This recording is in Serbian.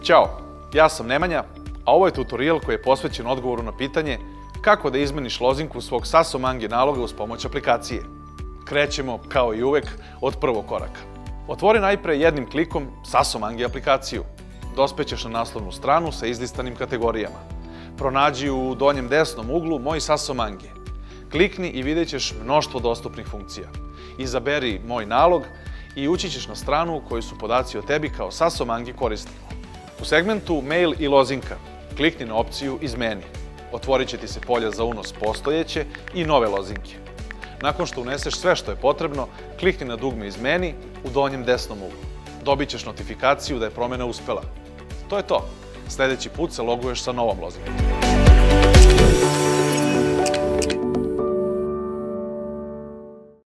Ćao, ja sam Nemanja, a ovo je tutorial koji je posvećen odgovoru na pitanje kako da izmeniš lozinku svog Sasomangi naloga uz pomoć aplikacije. Krećemo, kao i uvek, od prvog koraka. Otvori najpre jednim klikom Sasomangi aplikaciju. Dospećeš na naslovnu stranu sa izlistanim kategorijama. Pronađi u donjem desnom uglu Moj Sasomangi. Klikni i vidjet ćeš mnoštvo dostupnih funkcija. Izaberi Moj nalog i ući ćeš na stranu u kojoj su podaci o tebi kao Sasomangi korisniku. U segmentu Mail i lozinka klikni na opciju Izmeni. Otvorit će ti se polja za unos postojeće i nove lozinke. Nakon što uneseš sve što je potrebno, klikni na dugme Izmeni u donjem desnom uglu. Dobit ćeš notifikaciju da je promena uspela. To je to. Sljedeći put se loguješ sa novom lozinkom.